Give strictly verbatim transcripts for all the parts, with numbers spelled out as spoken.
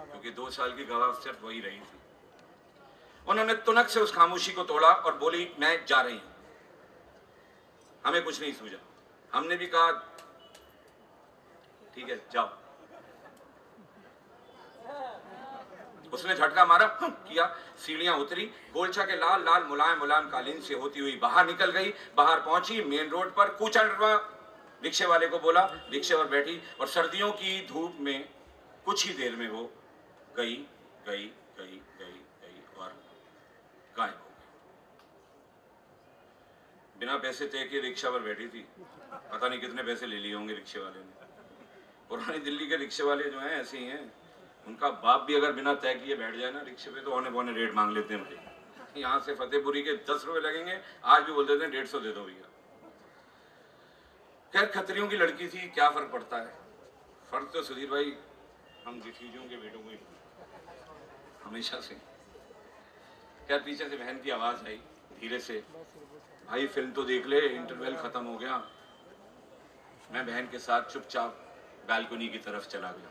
क्योंकि दो साल की गवाह सिर्फ वही रही थी। उन्होंने तुनक से उस खामोशी को तोड़ा और बोली, मैं जा रही हूं। हमें कुछ नहीं सूझा। हमने भी कहा ठीक है जाओ। उसने झटका मारा, किया, सीढ़ियां उतरी, गोलछा के लाल लाल मुलायम मुलायम कालीन से होती हुई बाहर निकल गई। बाहर पहुंची, मेन रोड पर कूचा डरवा रिक्शे वाले को बोला, रिक्शे पर बैठी और सर्दियों की धूप में कुछ ही देर में वो गई गई गई गई गई और गायब हो गई। बिना पैसे तय के रिक्शा पर बैठी थी। पता नहीं कितने पैसे ले लिए होंगे रिक्शे वाले ने। पुरानी दिल्ली के रिक्शे वाले जो हैं ऐसे ही हैं। उनका बाप भी अगर बिना तय किए बैठ जाए ना रिक्शे पे तो औने पौने रेट मांग लेते हैं भाई। यहाँ से फतेहपुरी के दस रुपए लगेंगे, आज भी बोल देते हैं डेढ़ सौ दे दो भैया। खैर खतरियों की लड़की थी, क्या फर्क पड़ता है। फर्क तो सुधीर भाई हम रिफ्यूजियों के बेटों को ही हमेशा से। खैर पीछे से बहन की आवाज आई धीरे से, भाई फिल्म तो देख ले, इंटरवल खत्म हो गया। मैं बहन के साथ चुपचाप बालकनी की तरफ चला गया।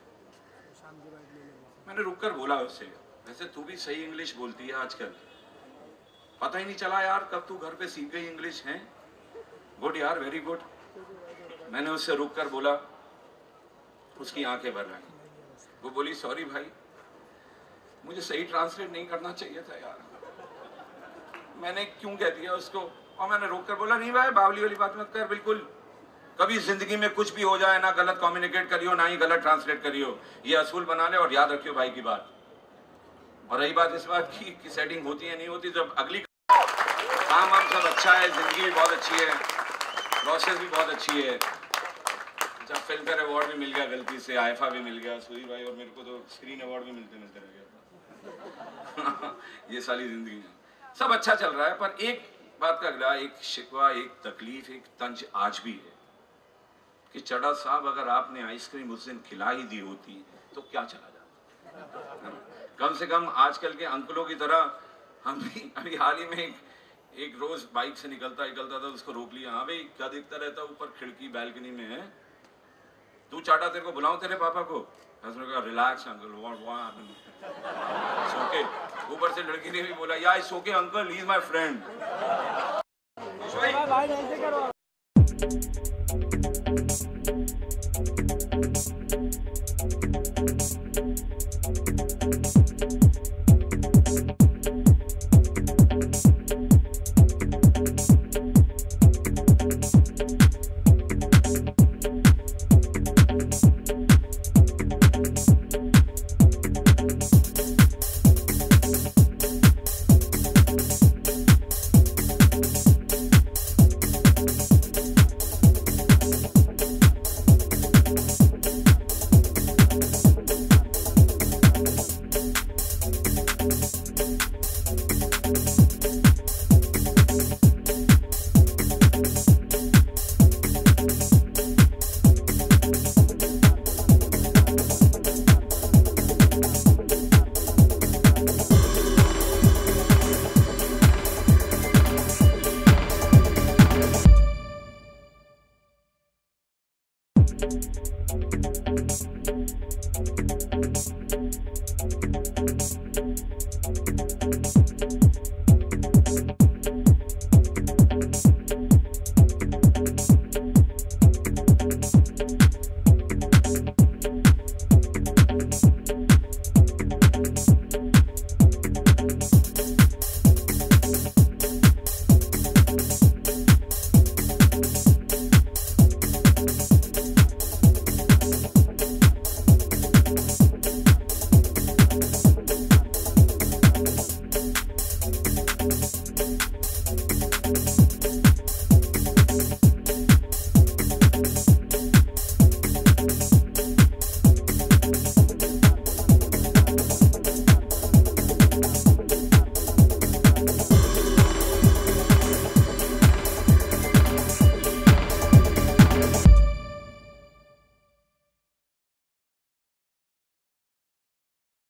मैंने रुककर बोला उससे, वैसे तू भी सही इंग्लिश बोलती है आजकल, पता ही नहीं चला यार कब तू घर पे सीख गई इंग्लिश है। गुड यार, वेरी गुड। मैंने उससे रुककर बोला। उसकी आंखें भर आई। वो बोली, सॉरी भाई, मुझे सही ट्रांसलेट नहीं करना चाहिए था यार। मैंने क्यों कह दिया उसको। और मैंने रोककर बोला, नहीं भाई बावली वाली बात मत कर, बिल्कुल कभी जिंदगी में कुछ भी हो जाए ना गलत कम्युनिकेट करियो ना ही गलत ट्रांसलेट करियो। ये असूल बना ले और याद रखियो भाई की बात। और रही बात इस बात की कि सेटिंग होती है नहीं होती, जब अगली काम हम सब अच्छा है, जिंदगी भी बहुत अच्छी है, प्रोसेस भी बहुत अच्छी है। जब फिल्म का अवार्ड भी मिल गया गलती से, आईफा भी मिल गया, सुधीर भाई और मेरे को तो स्क्रीन अवार्ड भी मिलते मिलते रह गया। ये सारी जिंदगी में सब अच्छा चल रहा है, पर एक बात का अगला, एक शिकवा, एक तकलीफ, एक तंज आज भी है कि चड्ढा साहब अगर आपने आइसक्रीम उस दिन खिला ही दी होती तो क्या चला जाता। कम से कम आजकल के अंकलों की तरह हम भी अभी हाल ही में एक, एक रोज बाइक से निकलता निकलता था, उसको रोक लिया। हाँ भाई क्या देखता रहता ऊपर खिड़की बालकनी में है, तू चाटा तेरे को बुलाऊं तेरे पापा को। उसने कहा रिलैक्स अंकल, सोके। ऊपर से लड़की ने भी बोला, या it's okay uncle, he is my friend.